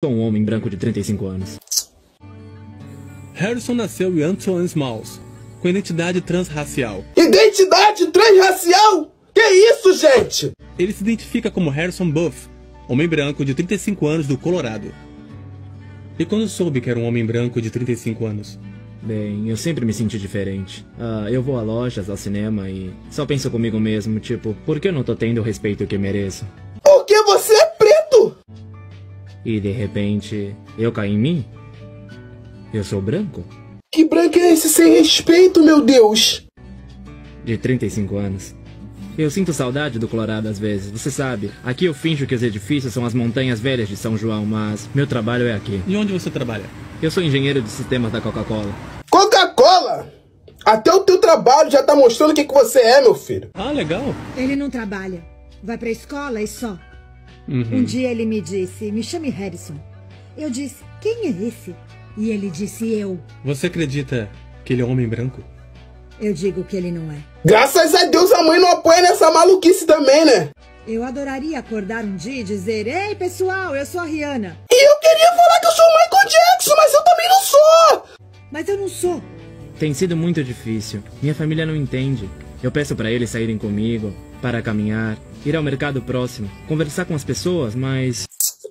Sou um homem branco de 35 anos. Harrison nasceu em Antoine Smalls, com identidade transracial. Identidade transracial? Que isso, gente? Ele se identifica como Harrison Buff, homem branco de 35 anos do Colorado. E quando soube que era um homem branco de 35 anos? Bem, eu sempre me senti diferente. Eu vou a lojas, ao cinema e só penso comigo mesmo, tipo, por que eu não tô tendo o respeito que mereço? Porque você é preto! E de repente, eu caí em mim? Eu sou branco? Que branco é esse sem respeito, meu Deus? De 35 anos. Eu sinto saudade do Colorado às vezes, você sabe. Aqui eu finjo que os edifícios são as montanhas velhas de São João, mas meu trabalho é aqui. E onde você trabalha? Eu sou engenheiro de sistemas da Coca-Cola. Coca-Cola? Até o teu trabalho já tá mostrando o que você é, meu filho. Ah, legal. Ele não trabalha. Vai pra escola e só. Um dia ele me disse, me chame Harrison. Eu disse, quem é esse? E ele disse, eu. Você acredita que ele é um homem branco? Eu digo que ele não é. Graças a Deus a mãe não apoia nessa maluquice também, né? Eu adoraria acordar um dia e dizer, ei pessoal, eu sou a Rihanna. E eu queria falar que eu sou o Michael Jackson, mas eu também não sou! Mas eu não sou. Tem sido muito difícil. Minha família não entende. Eu peço pra eles saírem comigo, para caminhar, ir ao mercado próximo, conversar com as pessoas, mas...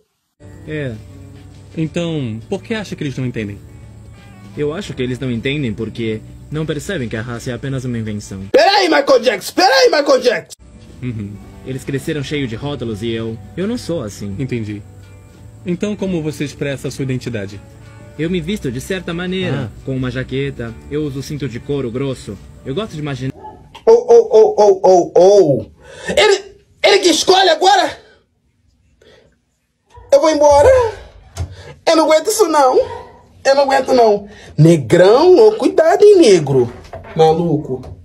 Então, por que acha que eles não entendem? Eu acho que eles não entendem porque não percebem que a raça é apenas uma invenção. Peraí, Michael Jackson! Peraí, Michael Jackson! Eles cresceram cheios de rótulos e eu não sou assim. Entendi. Então, como você expressa a sua identidade? Eu me visto de certa maneira, com uma jaqueta, eu uso cinto de couro grosso. Eu gosto de imaginar... Ele que escolhe agora? Eu vou embora. Eu não aguento isso não. Eu não aguento não. Negrão, cuidado, hein, negro. Maluco.